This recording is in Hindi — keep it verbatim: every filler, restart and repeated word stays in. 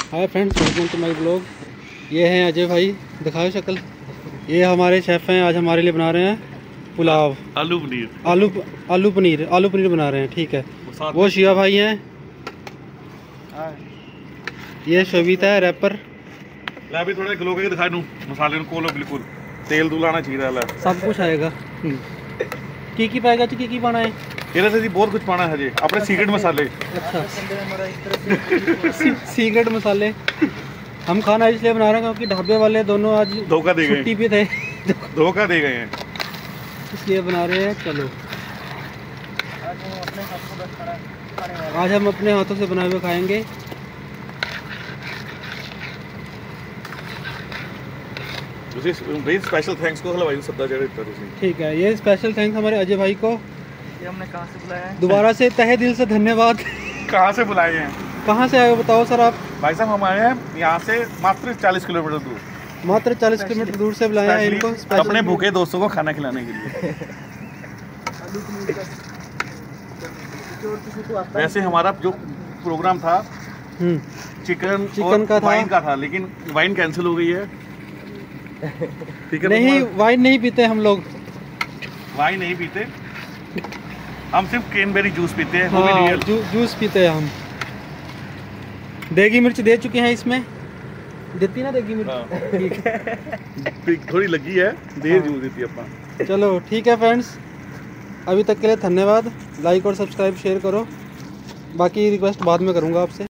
Hi friends, welcome to my blog. ये हैं अजय भाई, दिखाओ शक्ल। ये हमारे शेफ़ हैं, आज हमारे लिए बना रहे हैं पुलाव, आलू पनीर आलू आलू पनीर आलू पनीर बना रहे हैं। ठीक है, वो शिया भाई हैं, ये शोभिता है रैपर। लै भी थोड़ा ग्लो करके दिखा दूं मसाले को लो, बिल्कुल तेल दूल आना चाहिए। लै सब कुछ आएगा। की की पाएगा की की पाना है ਇਹਦੇ ਤੇ ਜੀ ਬਹੁਤ ਕੁਝ ਪਾਣਾ ਹੈ ਜੀ, ਆਪਣੇ ਸੀक्रेट मसाले। अच्छा, सीक्रेट मसाले। हम खाना इसलिए बना रहे हैं क्योंकि ढाबे वाले दोनों आज धोखा दे गए, छुट्टी पे थे, धोखा दे गए हैं, इसलिए बना रहे हैं। चलो, आज हम अपने हाथों से बनाए हुए खाएंगे। भाई स्पेशल थैंक्स को हलवाई सद्दा जड़े तुसी। ठीक है, ये स्पेशल थैंक्स हमारे अजय भाई को। ये हमने कहाँ से बुलाया है? दोबारा से तहे दिल से धन्यवाद। कहाँ से बुलाए हैं? कहाँ से आए हो बताओ सर आप? भाई साहब हम आए हैं यहाँ से मात्र चालीस किलोमीटर दूर, मात्र चालीस किलोमीटर दूर से बुलाया है इनको अपने भूखे दोस्तों को खाना खिलाने के लिए। वैसे हमारा जो प्रोग्राम था चिकन चिकन का था, वाइन का था, लेकिन वाइन कैंसिल हो गई है। ठीक है, नहीं वाइन नहीं पीते हम लोग, वाइन नहीं पीते, हम सिर्फ क्रेनबेरी जूस पीते हैं। हाँ, वो भी रियल जू, जूस पीते हैं हम। देगी मिर्च दे चुके हैं इसमें, देती ना देगी मिर्च। हाँ। ठीक है, थोड़ी लगी है देर हाँ। जूस देती है अपना। चलो ठीक है फ्रेंड्स, अभी तक के लिए धन्यवाद। लाइक और सब्सक्राइब शेयर करो, बाकी रिक्वेस्ट बाद में करूँगा आपसे।